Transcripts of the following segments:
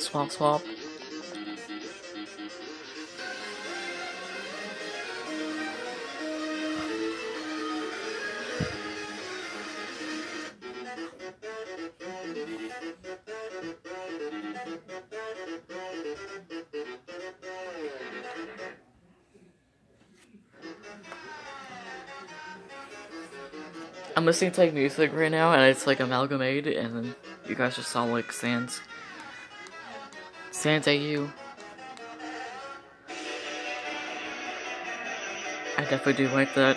swap swap. I'm listening to like music right now, and it's like amalgamated, and then you guys just sound like Sans AU. I definitely do like that.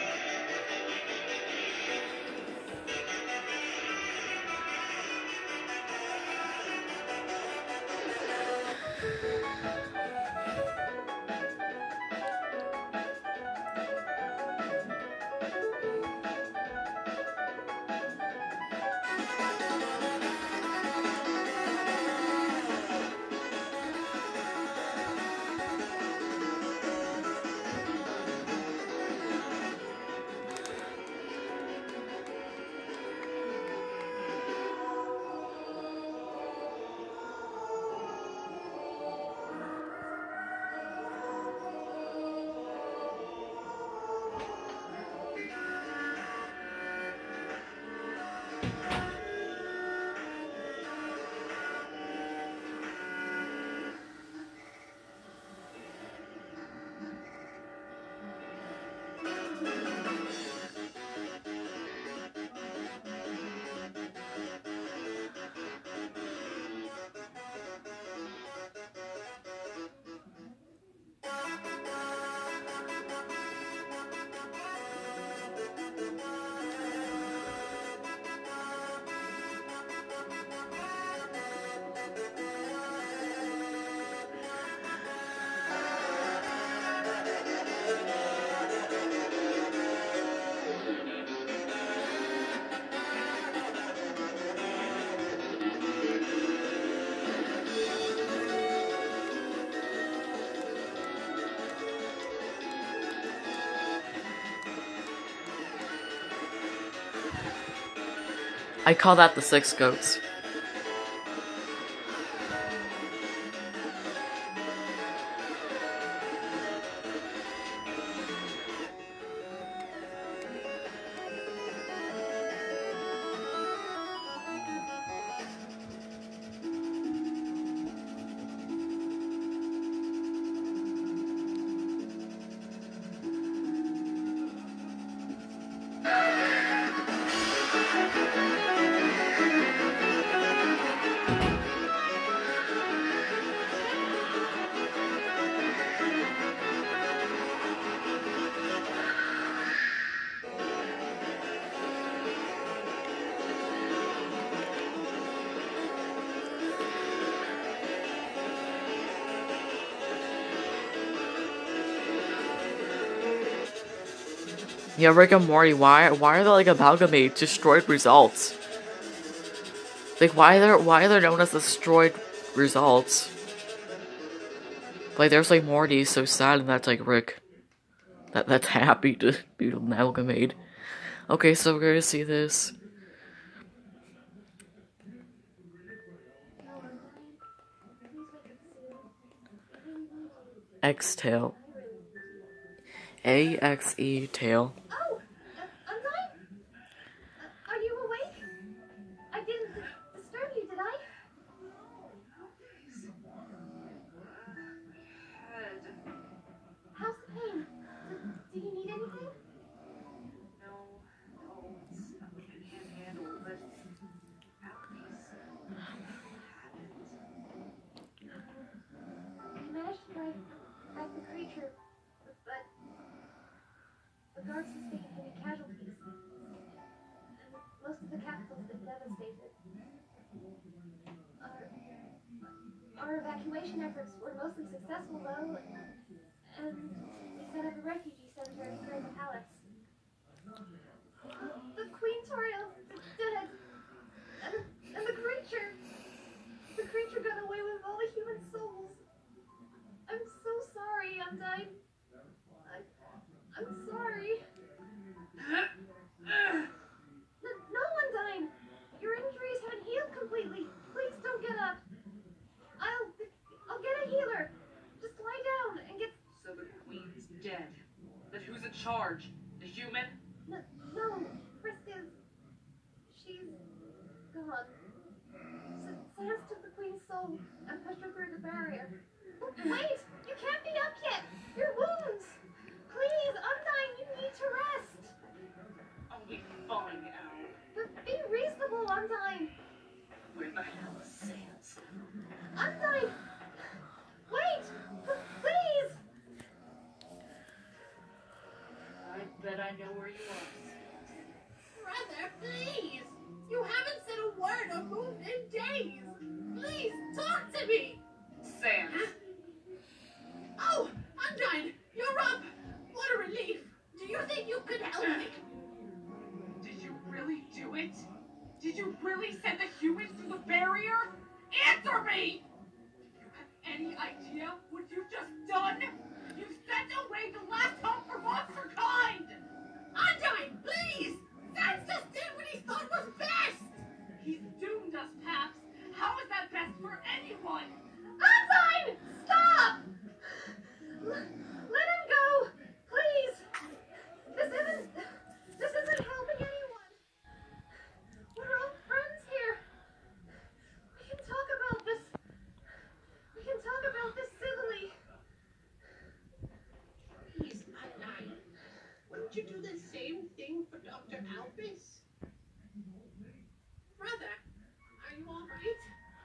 I call that the Six Goats. Yeah, Rick and Morty, why are they like amalgamate destroyed results? Like why are they known as destroyed results? Like there's like Morty so sad, and that's like Rick. That's happy to be amalgamate. Okay, so we're gonna see this. X-Tail. A-X-E tail. Oh! Undyne? Are you awake? I didn't disturb you, did I? How's the pain? Do you need anything? No, it's something I can't handle, but we managed to drive back the creature, but the guards sustained heavy casualties, and most of the capital's been devastated. Our evacuation efforts were mostly successful, though, and we set up a refugee center here in the palace. The Queen Toriel is dead, and the creature got away with all the human souls. I'm so sorry, Undyne. I'm sorry. No, Undyne! Your injuries haven't healed completely. Please don't get up. I'll charge? The human? No, Frisk is... She's... gone. Sans took the Queen's soul and pushed her through the barrier. Wait! You can't be up yet! Your wounds! Please, Undyne, you need to rest! I'll be fine now. But be reasonable, Undyne! Where the hell is Sans? Undyne! Wait! Please! I bet I know where you are. Brother, please! You haven't said a word or moved in days! Please, talk to me! Sans! Oh, Undyne, you're up! What a relief! Do you think you could help me? Did you really do it? Did you really send the humans through the barrier? Answer me! Do you have any idea what you've just done? You sent away the last hope for monster kind! Undyne, please! Sans just did what he thought was best! He's doomed us, Paps. How is that best for anyone? Undyne! Stop! Let him go! Please! This isn't helping anyone. We're all friends here. We can talk about this. We can talk about this civilly. Please, Undyne. Wouldn't you do the same thing for Dr. Albus? Brother, are you alright?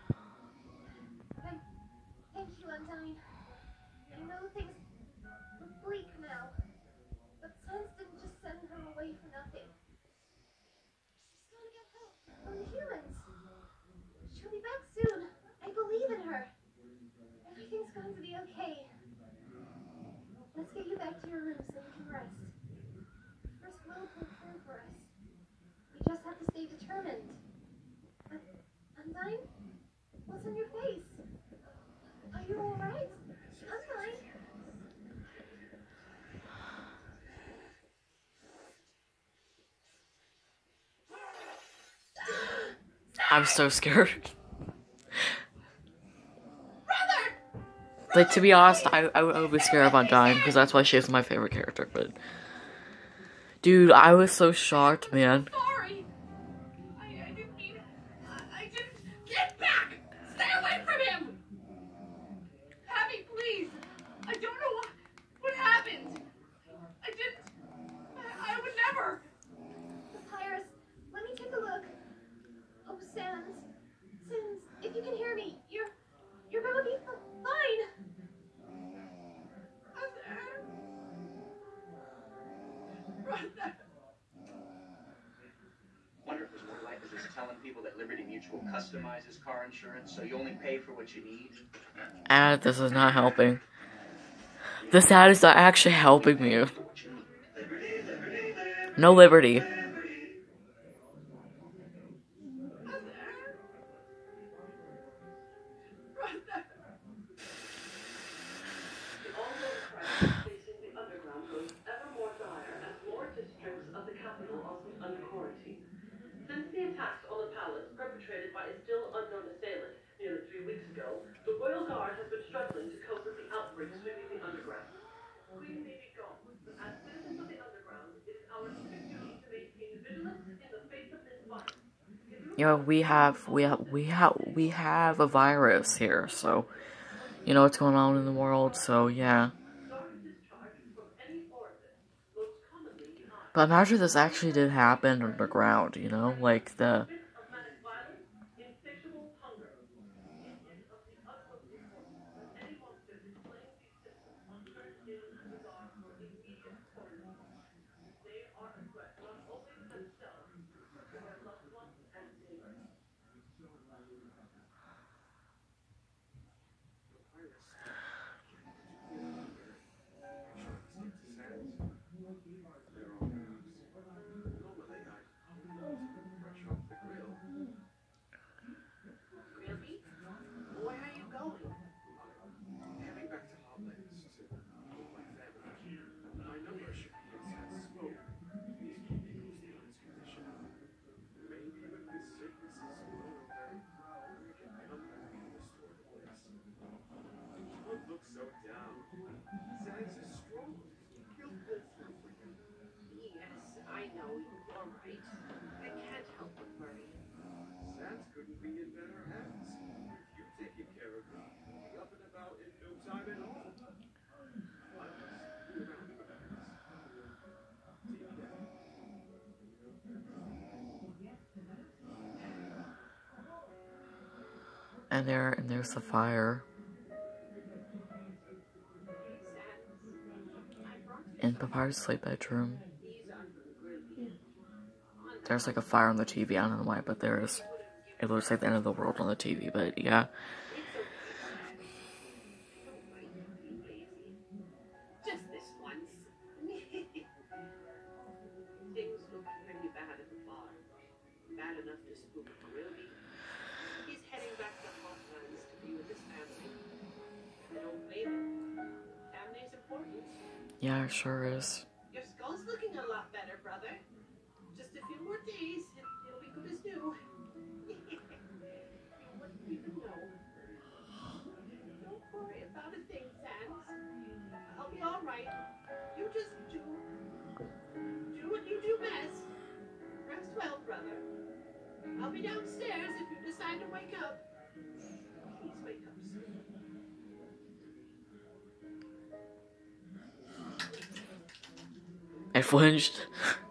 Thank you, Undyne. I know things look bleak now, but Sans didn't just send her away for nothing. She's gonna get help from the humans. She'll be back soon. I believe in her. Everything's going to be okay. Let's get you back to your room so you can rest. Frisk will pull through for us. We just have to stay determined. Undyne? What's on your face? Are you alright? Undyne? I'm so scared. Brother! Like, to be honest, I would be scared of Undyne, because that's why she's my favorite character, but... Dude, I was so shocked, man. Sorry! I didn't mean... I didn't... Get back! Stay away from him! Abby, please! I don't know what happened! I didn't... I would never! Papyrus, let me take a look. Oh, Sans, if you can hear me, you're gonna be fine. Wonder if there's more life is just telling people that Liberty Mutual customizes car insurance, so you only pay for what you need. And this is not helping. This ad is not actually helping me. No liberty. Since the attacks on the palace perpetrated by a still unknown assailant nearly 3 weeks ago, the Royal Guard has been struggling to cope with the outbreak sweeping the underground. Queen may be gone, but as citizens of the underground, it is our civic duty to maintain vigilance in the face of this virus. You know, we have a virus here, so you know what's going on in the world, so yeah. But imagine this actually did happen underground, you know, like the... And there's the fire. In Papyrus' sleep bedroom. There's like a fire on the TV. I don't know why, but there is. It looks like the end of the world on the TV, but yeah. Just this once. Things look pretty bad at the bar. Bad enough to spook Ruby. He's heading back to Hotlands to be with his family. I don't blame him. Family's important. Yeah, it sure is. Your skull's looking a lot better, brother. Just a few more days and it'll be good as new. You wouldn't even know. Don't worry about a thing, Sans. I'll be alright. You just do what you do best. Rest well, brother. I'll be downstairs if you decide to wake up. Please wake up soon. I flinched.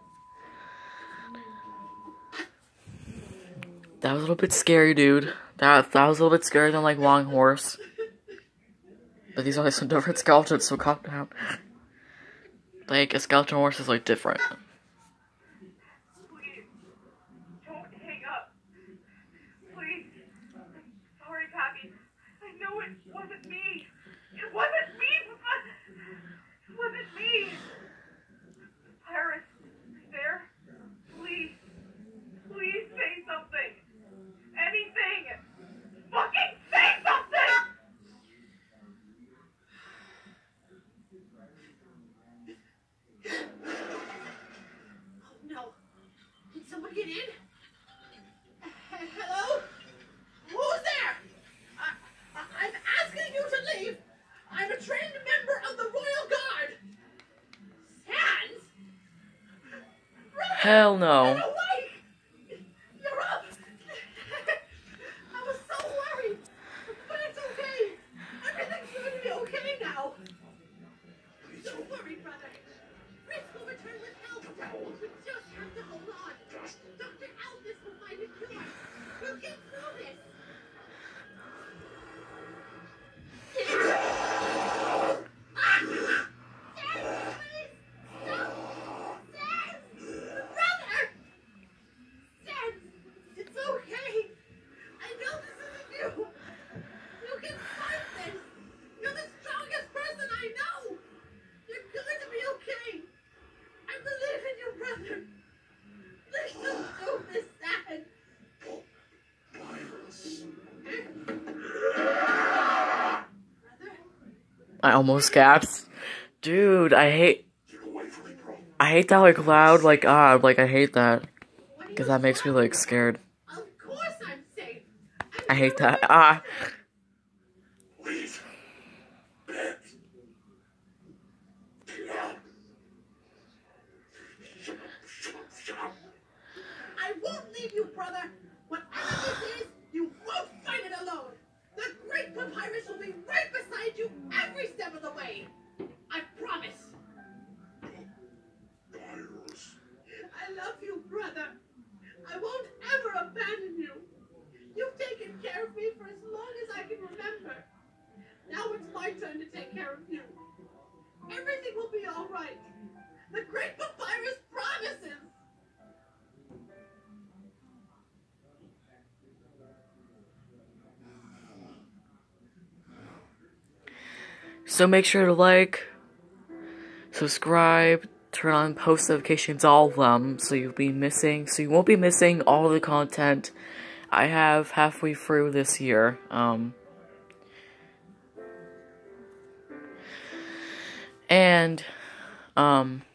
That was a little bit scary, dude. That was a little bit scarier than like Long Horse. But these are like some different skeletons, so calm down. Like a skeleton horse is like different. Please, don't hang up. Please. Sorry, Pappy. I know it wasn't me. It wasn't me, Papa. It wasn't me. Paris, there? Please. Please say something. Anything. Fucking say something! Oh no. Did someone get in? Hello? Who's there? I'm asking you to leave. I'm a trained member of the Royal Guard. Sans? Brother, Hell no. get awake! You're up! I was so worried. But it's okay. Everything's going to be okay now. Don't worry, brother. Rick will return with help. We just have to hold on. Dr. Aldous will find a cure. We'll get through this. It's okay. I know this isn't you. You can fight this. You're the strongest person I know. You're going to be okay. I believe in you, brother. Please don't do this, Dad. Brother? I almost gasped. Dude, I hate that like loud, like like I hate that. What are Because you that makes me talking like scared. about? Of course I'm safe. I hate that. Please. Bet. Get out. Shut up. I won't leave you, brother. Whatever this is, you won't fight it alone. The Great Papyrus will be right beside you every step of the way. I promise. Papyrus. I love you, brother. I won't ever abandon you. You've taken care of me for as long as I can remember. Now it's my turn to take care of you. Everything will be all right. The Great Papyrus promises. So make sure to like, subscribe, turn on post notifications, all of them, so you won't be missing all the content I have halfway through this year. And